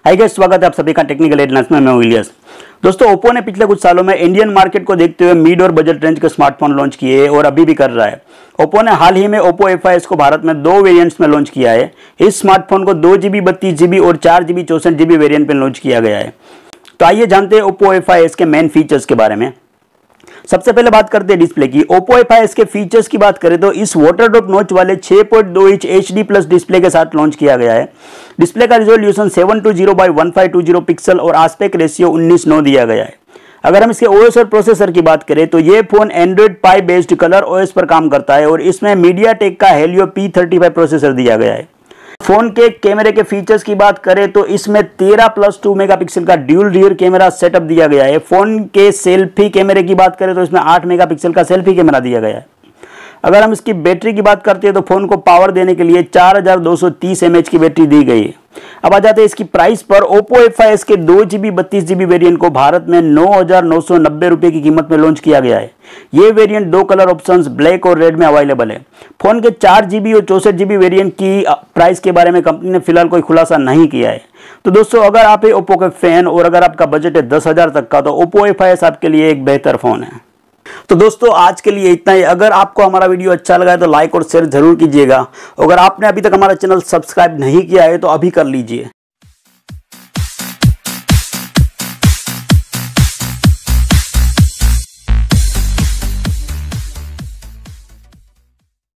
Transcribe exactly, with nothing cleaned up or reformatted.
Hi guys, स्वागत है आप सभी का टेक्निकल एडवांस में। मैं हूं इलियास। दोस्तों, ओप्पो ने पिछले कुछ सालों में इंडियन मार्केट को देखते हुए मिड और बजट रेंज के स्मार्टफोन लॉन्च किए और अभी भी कर रहा है। ओप्पो ने हाल ही में ओप्पो एफ आई एस को भारत में दो वेरिएंट्स में लॉन्च किया है। इस स्मार्टफोन को दो जीबी बत्तीस जीबी और चार जीबी चौसठ जीबी वेरियंट में लॉन्च किया गया है। तो आइए जानते हैं ओप्पो एफ आई एस के मेन फीचर्स के बारे में। सबसे पहले बात करते हैं डिस्प्ले की। ओप्पो एफ आई एस के फीचर्स की बात करें तो इस वाटर ड्रॉप नॉच वाले छह पॉइंट दो inch H D plus display के साथ लॉन्च किया गया है। डिस्प्ले का resolution seven two zero by one five two zero pixel और आस्पेक्ट रेशियो उन्नीस नौ दिया गया है। अगर हम इसके ओएस और प्रोसेसर की बात करें तो ये phone Android Pie based ColorOS पर काम करता है और इसमें मीडियाटेक का Helio P thirty five processor दिया गया है। फोन के कैमरे के फीचर्स की बात करें तो इसमें तेरह प्लस टू मेगापिक्सल का ड्यूल रियर कैमरा सेटअप दिया गया है। फोन के सेल्फी कैमरे की बात करें तो इसमें आठ मेगापिक्सल का सेल्फी कैमरा दिया गया है। अगर हम इसकी बैटरी की बात करते हैं तो फोन को पावर देने के लिए चार हजार दो सौ तीस एम एच की बैटरी दी गई है। अब आ जाते हैं इसकी प्राइस पर। ओप्पो एफ आई एस के दो जीबी बत्तीस जीबी वेरिएंट को भारत में नौ हजार नौ सौ नब्बे रुपए की कीमत में लॉन्च किया गया है। ये वेरिएंट दो कलर ऑप्शंस ब्लैक और रेड में अवेलेबल है। फोन के चार जीबी और चौसठ जीबी वेरिएंट की प्राइस के बारे में कंपनी ने फिलहाल कोई खुलासा नहीं किया है। तो दोस्तों, अगर आप ओप्पो के फैन और अगर आपका बजट है दस हजार तक का तो ओप्पो एफ आई एस आपके लिए एक बेहतर फोन है। तो दोस्तों, आज के लिए इतना ही। अगर आपको हमारा वीडियो अच्छा लगा है तो लाइक और शेयर जरूर कीजिएगा। अगर आपने अभी तक हमारा चैनल सब्सक्राइब नहीं किया है तो अभी कर लीजिए।